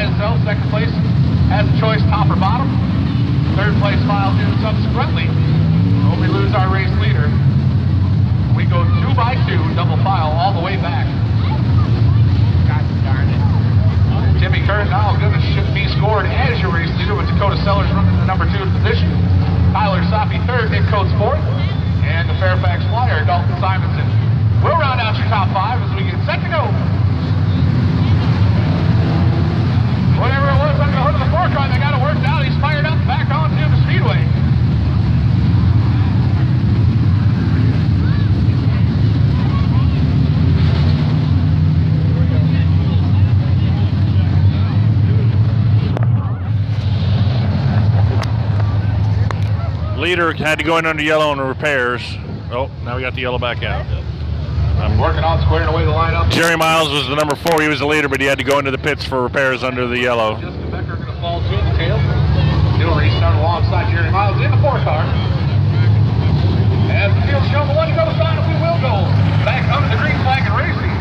by itself. Second place has a choice, top or bottom. Third place files in subsequently. When we lose our race leader, we go 2 by 2, double file all the way back. God darn it. Timmy Curran now going to be scored as your race leader with Dakota Sellers running the number 2 position. Tyler Soppy third, Nick Coates fourth, and the Fairfax Flyer, Dalton Simonson. We'll round out your top 5 as we get set to go. Whatever it was under the hood of the four car, they got it worked out. He's fired up back onto the speedway. Leader had to go in under yellow on the repairs. Oh, now we got the yellow back out. I'm working on squaring away the lineup. Jerry Miles was the number 4. He was the leader, but he had to go into the pits for repairs under the yellow. Justin Becker going to fall to the tail. He'll restart alongside Jerry Miles in the 4 car. As the field show the one goes on, we will go back under the green flag and racing.